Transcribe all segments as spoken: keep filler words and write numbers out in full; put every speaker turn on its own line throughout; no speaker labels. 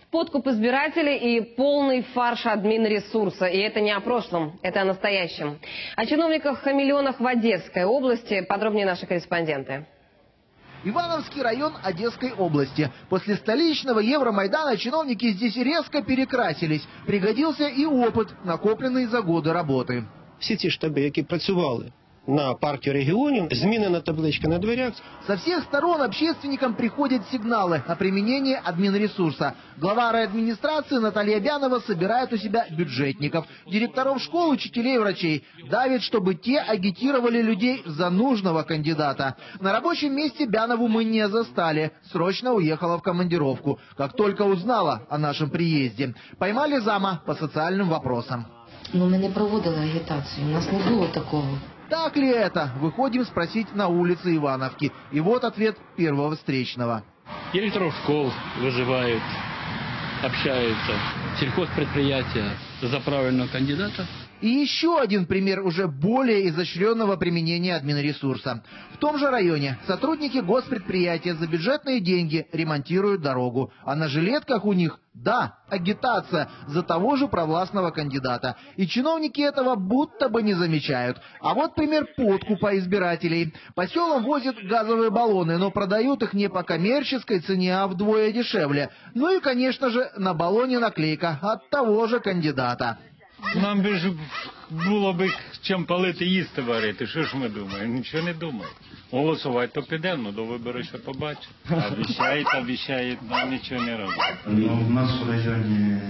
Подкуп избирателей и полный фарш админресурса. И это не о прошлом, это о настоящем. О чиновниках-хамелеонах в Одесской области подробнее наши корреспонденты.
Ивановский район Одесской области. После столичного Евромайдана чиновники здесь резко перекрасились. Пригодился и опыт, накопленный за годы работы.
Всі ті штаби, які працювали на партию регионов, змінена табличка на дверях.
Со всех сторон общественникам приходят сигналы о применении админресурса. Глава райадминистрации Наталья Бянова собирает у себя бюджетников, директоров школ, учителей и врачей. Давит, чтобы те агитировали людей за нужного кандидата. На рабочем месте Бянову мы не застали. Срочно уехала в командировку, как только узнала о нашем приезде. Поймали зама по социальным вопросам.
Ну, мы не проводили агитацию, у нас не было такого.
Так ли это? Выходим спросить на улице Ивановки. И вот ответ первого встречного.
Директоров школ вызывают, общаются. Сельхозпредприятия за правильного кандидата.
И еще один пример уже более изощренного применения админресурса. В том же районе сотрудники госпредприятия за бюджетные деньги ремонтируют дорогу. А на жилетках у них, да, агитация за того же провластного кандидата. И чиновники этого будто бы не замечают. А вот пример подкупа избирателей. По селам возят газовые баллоны, но продают их не по коммерческой цене, а вдвое дешевле. Ну и, конечно же, на баллоне наклейка от того же кандидата.
Нам би ж було б чим палити, їсти варити. Що ж ми думаємо? Нічого не думаємо. Голосувати то підемо, до виборів ще побачимо. Обіцяють, обіцяють, нам нічого не робить.
Ну, в нас в районі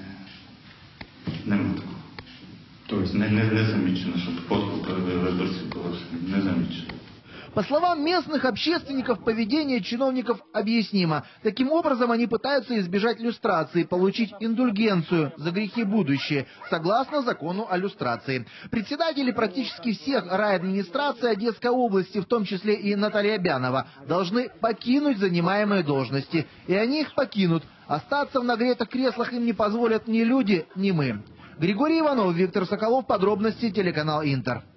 немає такого. Тобто не, не, не замічено, щоб подкуп виборців було, не замічено.
По словам местных общественников, поведение чиновников объяснимо. Таким образом, они пытаются избежать люстрации, получить индульгенцию за грехи будущие, согласно закону о люстрации. Председатели практически всех райадминистраций Одесской области, в том числе и Наталья Бянова, должны покинуть занимаемые должности. И они их покинут. Остаться в нагретых креслах им не позволят ни люди, ни мы. Григорий Иванов, Виктор Соколов. Подробности, телеканал Интер.